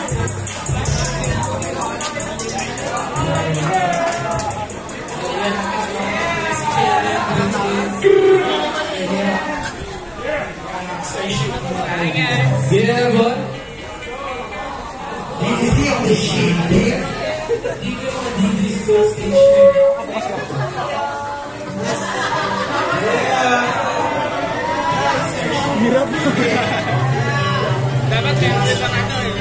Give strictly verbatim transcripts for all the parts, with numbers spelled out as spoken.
Yeah, boy. D D C on the shit, nigga. D D C on station. Hirap. Dapat meron lang ano eh.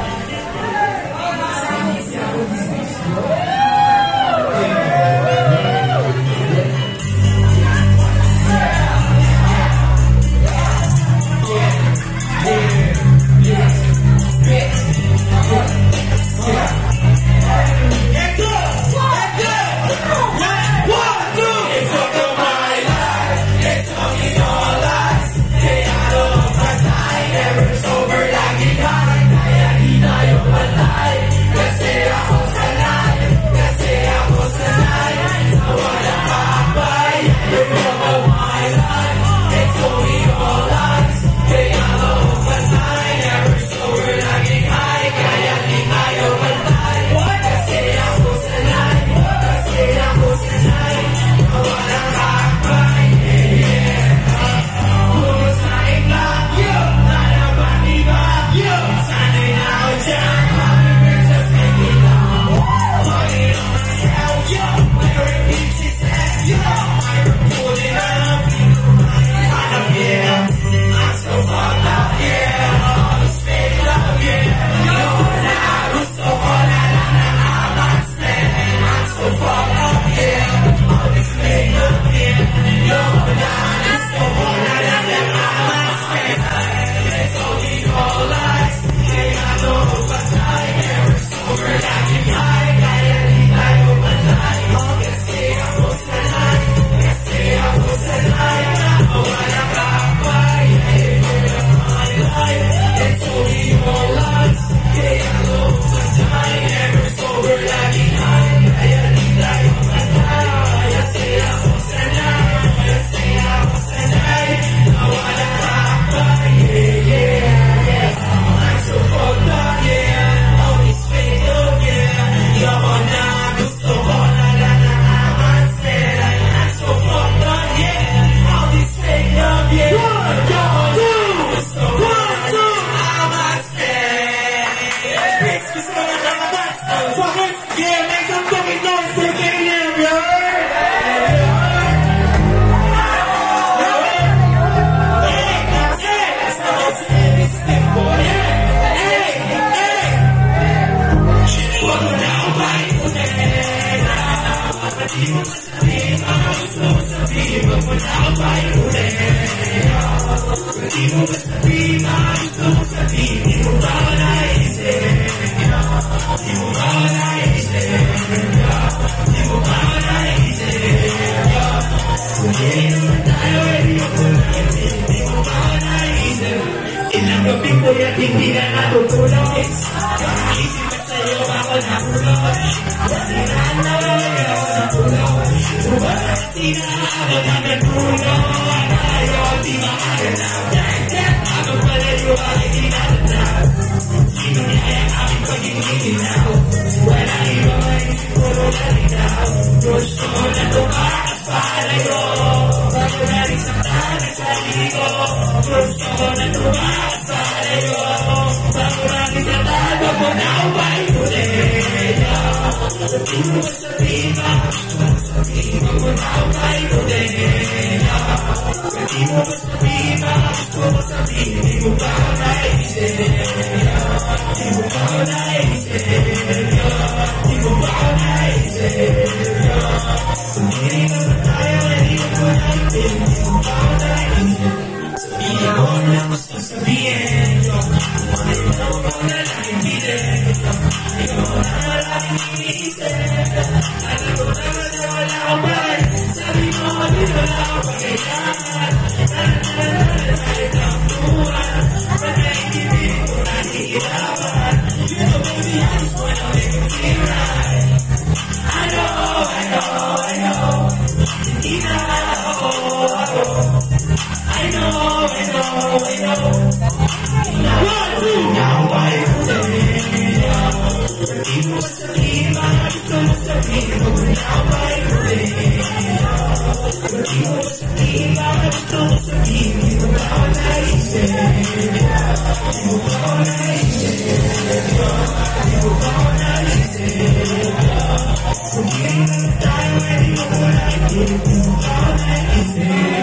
Ilang gabi ko yan, hindi na natutulog. Isip ko sa'yo, ako natulog. Sinaan na lang ako natulog. Bumabati na ako natulog. Ayaw, di makakalaw. Ako pala yung aking tinatanaw. Sino niya yung aking pag-iinaw? Walang iba may siguro nalinaw. Gusto ko na tumakas palayo. Bago na rin sa tanong sa ligo. Gusto ko na tumakas palayo. Bago na rin sa tanong mo na upay huli. Di mo ba sabihin ba? Gusto mo sabihin mo na upay huli. Di mo ba sabihin ba? Gusto mo sabihin di mo ba naisip? Di mo ba naisip? Di mo ba naisip? Hindi naman tayo hindi mo naisip. Di mo ba naisip? Sabihin ko na gusto sabihin. Ayaw ko na lang imbinin. Ayaw ko na maraming iniisip. Alam ko naman na wala ko pa rin. Sabi mo di wala ko pagkailangan. Kahit ang buwan. Ba't naibibig ko na hihirapan? You know baby I just wanna make it feel right. I know, I know, I know. Hindi na ako, ako. I know, I know, I know. Now, now I Di mo sabihin, mga gusto mo sabihin, huwag mo na ako paikulit. Di mo sabihin, mga gusto mo sabihin, di mo ba ako naisip? Di mo ba ako naisip? Di mo ba ako naisip? Sabihin na tayo, hindi mo ko naisip. Di mo ba ako naisip?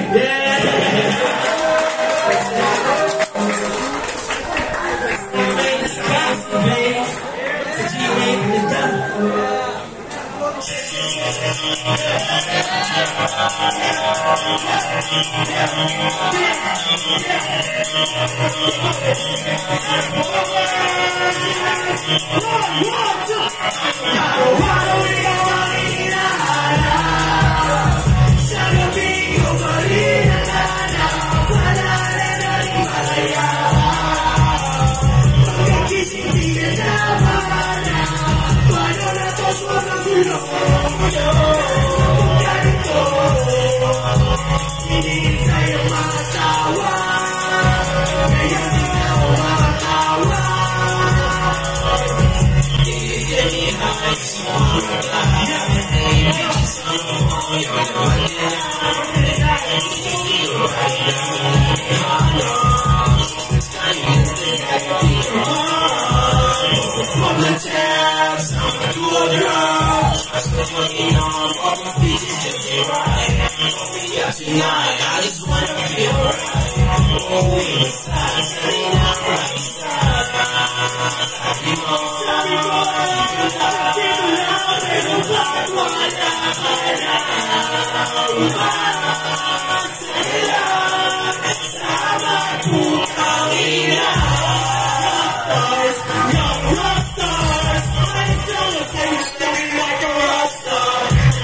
Tonight, I just wanna feel right. Oh, we beside, standing out right beside. Sabi mo, sabi mo, sabi mo lang, pero bakit wala ka na? Sila, sama putang ina. Rockstars, young rockstars, I tell us that you're staring like a rockstar.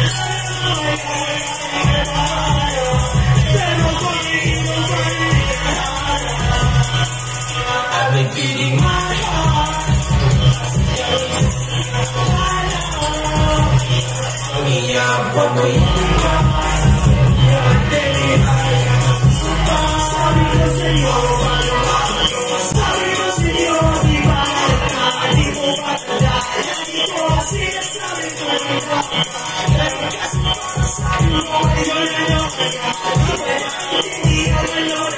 I've been feeding my heart. Umiyak ako yung sabi ko sa'yo, sabi ko sa'yo, di ba di mo ba tandaan? Di ko sinasabi ko pero kasi sabi mo yun ano hindi naman yun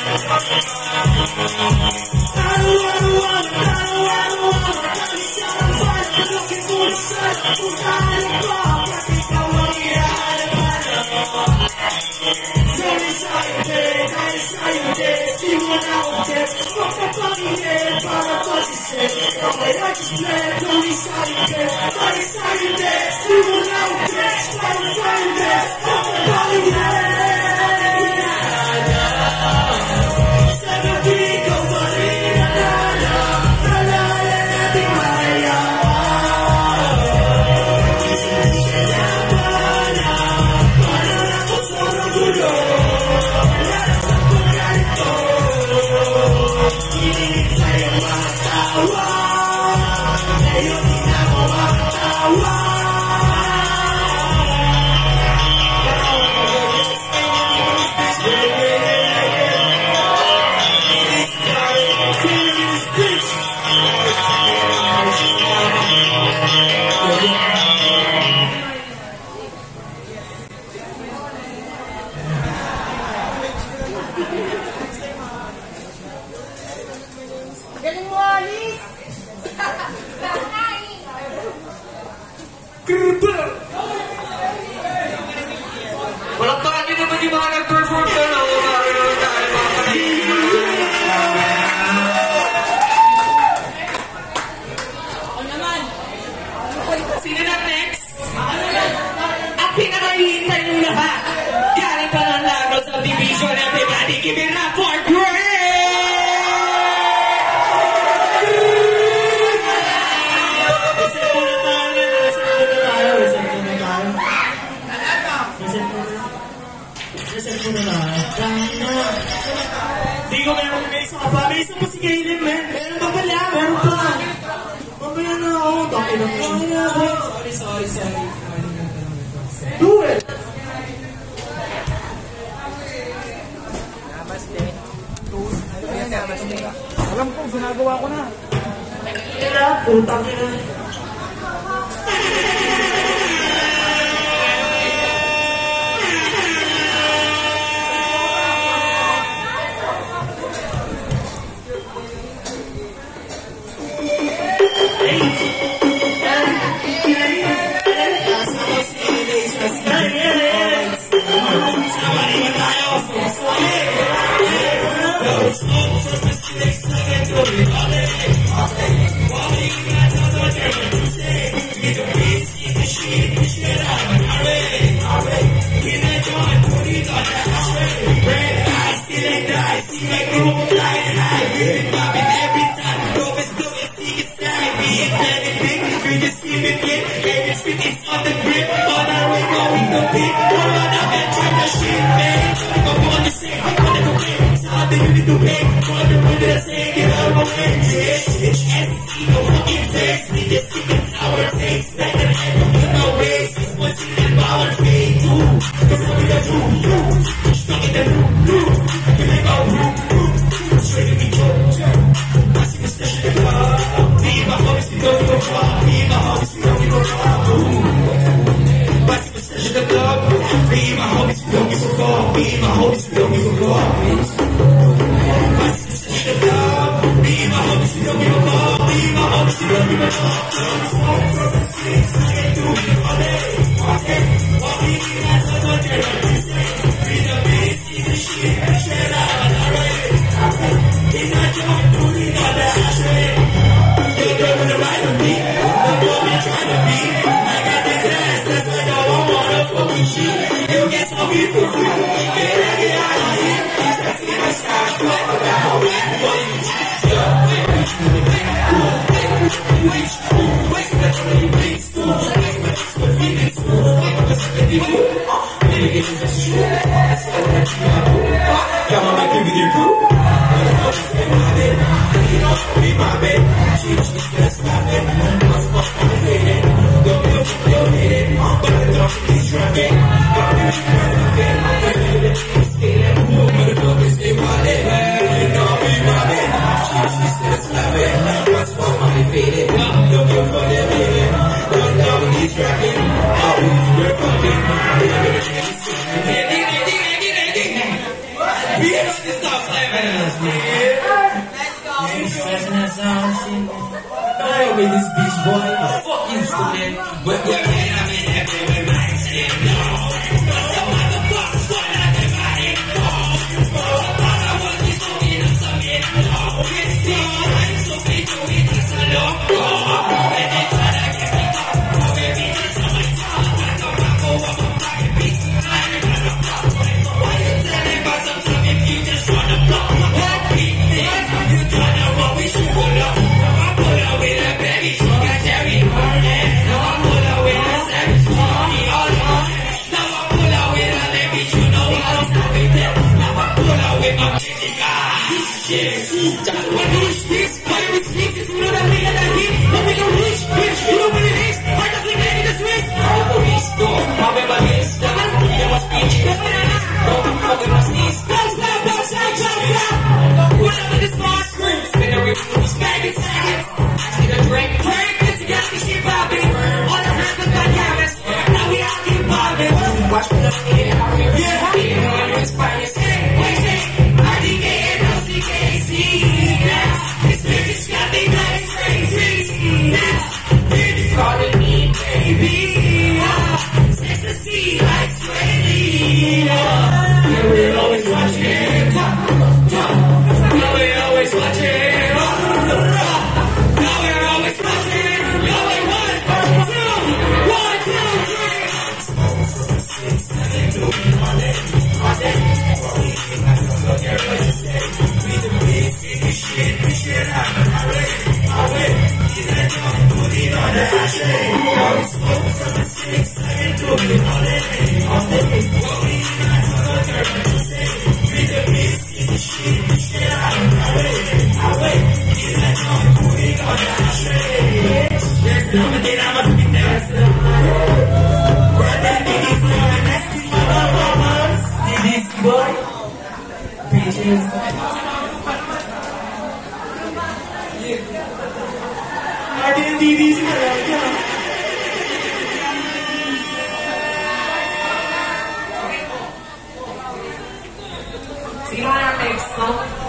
Galing mo, Alice! walang bakit naman yung mga nag-perform yun, no? Bakit naman tayo makakalimutan? Ako naman! Sino na next? Ang pinakahihintay ng lahat. Galing pa ng lago sa division. Everybody give it up for Greg! Reset muna tayo. Reset muna tayo. Reset muna tayo. Reset muna. Reset muna tayo. Di ko meron may isa ka pa. May isa pa si Kaylin, man. Meron pa pala. Meron pa. Mamaya na ako. Taki na po. Sorry, sorry, sorry. Do it! Alam ko, ginagawa ko na. Kaya, putang ina. See you on our next song.